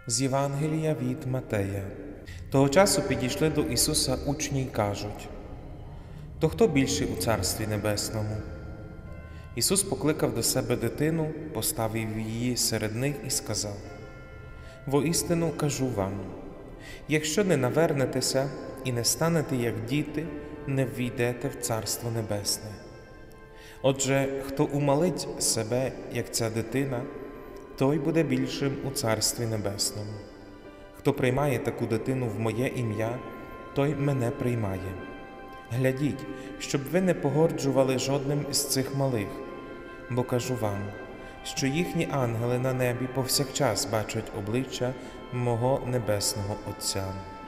З Євангелія від Матея. Того часу підійшли до Ісуса учні й кажуть: «То хто більший у Царстві Небесному?» Ісус покликав до себе дитину, поставив її серед них і сказав: «Воістину кажу вам, якщо не навернетеся і не станете як діти, не ввійдете в Царство Небесне. Отже, хто умалить себе, як ця дитина, той буде більшим у Царстві Небесному. Хто приймає таку дитину в моє ім'я, той мене приймає. Глядіть, щоб ви не погорджували жодним з цих малих, бо кажу вам, що їхні ангели на небі повсякчас бачать обличчя мого Небесного Отця».